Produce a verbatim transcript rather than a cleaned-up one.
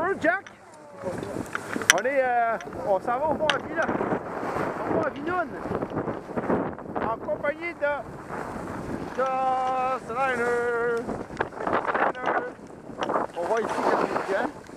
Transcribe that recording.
Bonjour Jack! On est, euh, on s'en va au Bois Villa. On va à Vinoune. En compagnie de... de... Steiner. Steiner. On voit ici le